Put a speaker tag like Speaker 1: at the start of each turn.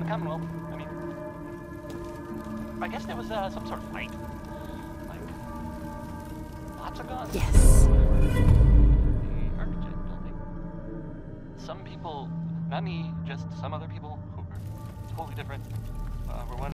Speaker 1: Commonwealth. I mean, I guess there was some sort of fight. Like, lots of guns.
Speaker 2: Yes.
Speaker 1: The Arctic building. Some people, not me, just some other people who are totally different, were